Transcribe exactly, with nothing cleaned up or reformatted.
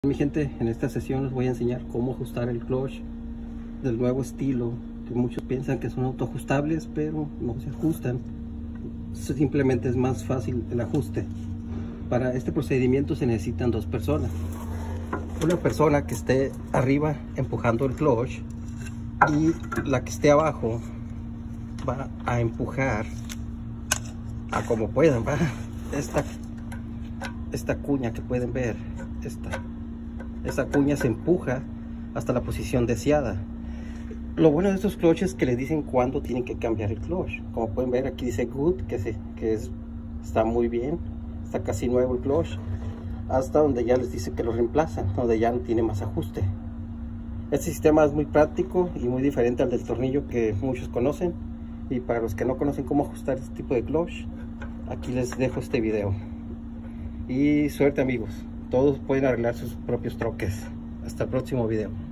Mi gente, en esta sesión les voy a enseñar cómo ajustar el clutch del nuevo estilo, que muchos piensan que son autoajustables, pero no se ajustan. Simplemente es más fácil el ajuste. Para este procedimiento se necesitan dos personas. Una persona que esté arriba empujando el clutch y la que esté abajo va a empujar a como puedan, va esta, esta cuña que pueden ver, esta esa cuña se empuja hasta la posición deseada. Lo bueno de estos clutches es que les dicen cuándo tienen que cambiar el clutch. Como pueden ver, aquí dice good, que, se, que es, está muy bien, está casi nuevo el clutch, hasta donde ya les dice que lo reemplazan, donde ya no tiene más ajuste. Este sistema es muy práctico y muy diferente al del tornillo que muchos conocen, y para los que no conocen cómo ajustar este tipo de clutch, aquí les dejo este video. Y suerte, amigos. Todos pueden arreglar sus propios troques. Hasta el próximo video.